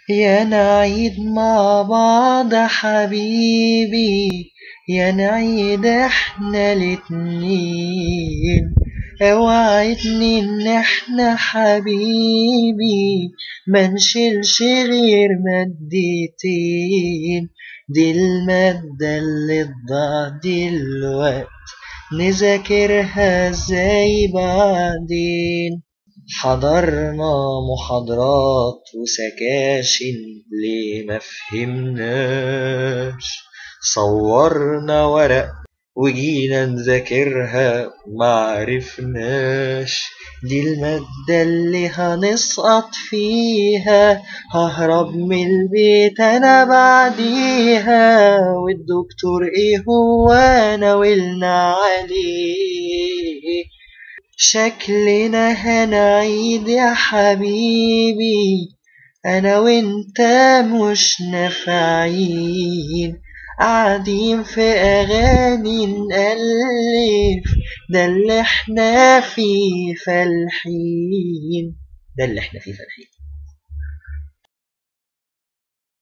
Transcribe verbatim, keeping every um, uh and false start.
يا نعيد مع بعض حبيبي، يا نعيد احنا الاتنين. اوعدني ان احنا حبيبي ما نشيلش غير مادتين. دي المادة اللي تضيع دلوقت نذاكرها ازاي بعدين. حضرنا محاضرات وسكاشن ليه ما فهمناش، صورنا ورق وجينا نذاكرها معرفناش. دي المادة اللي هنسقط فيها، ههرب من البيت انا بعديها، والدكتور ايه هو ناولنا عليه. شكلنا هنعيد يا حبيبي، انا وانت مش نافعين، قاعدين في اغاني نألف، ده اللي احنا فيه فالحين، ده اللي احنا فيه فالحين.